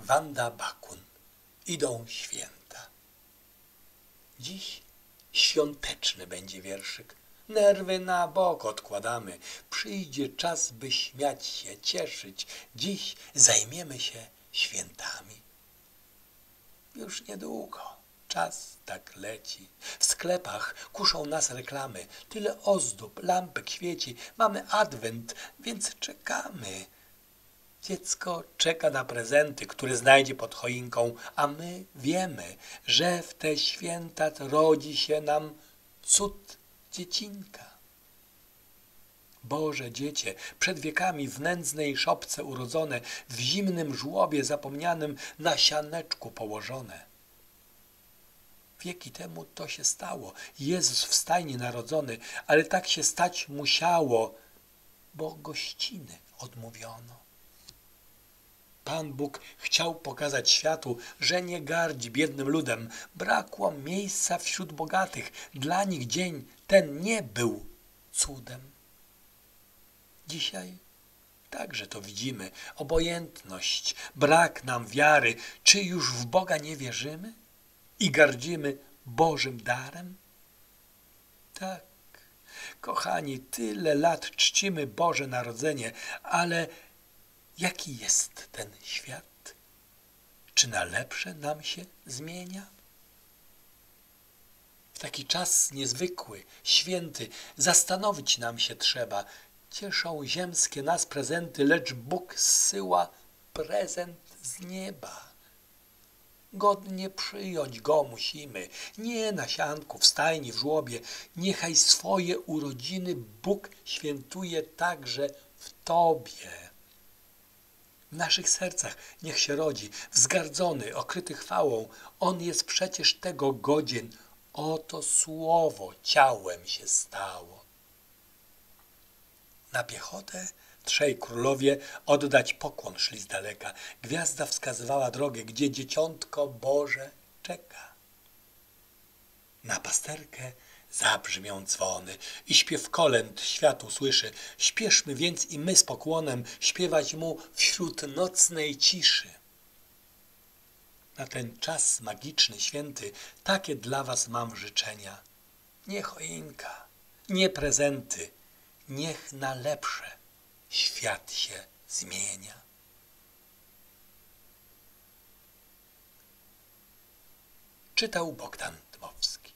Wanda Bakun. Idą święta. Dziś świąteczny będzie wierszyk. Nerwy na bok odkładamy. Przyjdzie czas, by śmiać się, cieszyć. Dziś zajmiemy się świętami. Już niedługo. Czas tak leci. W sklepach kuszą nas reklamy. Tyle ozdób, lampek świeci. Mamy adwent, więc czekamy. Dziecko czeka na prezenty, które znajdzie pod choinką, a my wiemy, że w te święta rodzi się nam cud dziecinka. Boże dziecię, przed wiekami w nędznej szopce urodzone, w zimnym żłobie zapomnianym na sianeczku położone. Wieki temu to się stało. Jezus w stajni narodzony, ale tak się stać musiało, bo gościny odmówiono. Pan Bóg chciał pokazać światu, że nie gardzi biednym ludem. Brakło miejsca wśród bogatych. Dla nich dzień ten nie był cudem. Dzisiaj także to widzimy. Obojętność, brak nam wiary. Czy już w Boga nie wierzymy i gardzimy Bożym darem? Tak, kochani, tyle lat czcimy Boże Narodzenie, ale jaki jest ten świat? Czy na lepsze nam się zmienia? W taki czas niezwykły, święty, zastanowić nam się trzeba. Cieszą ziemskie nas prezenty, lecz Bóg zsyła prezent z nieba. Godnie przyjąć go musimy, nie na sianku, w stajni, w żłobie. Niechaj swoje urodziny Bóg świętuje także w Tobie. W naszych sercach niech się rodzi, wzgardzony, okryty chwałą. On jest przecież tego godzien. Oto słowo ciałem się stało. Na piechotę trzej królowie oddać pokłon szli z daleka. Gwiazda wskazywała drogę, gdzie dzieciątko Boże czeka. Na pasterkę zabrzmią dzwony i śpiew kolęd świat usłyszy. Śpieszmy więc i my z pokłonem śpiewać mu wśród nocnej ciszy. Na ten czas magiczny, święty, takie dla was mam życzenia. Nie choinka, nie prezenty, niech na lepsze świat się zmienia. Czytał Bogdan Dmowski.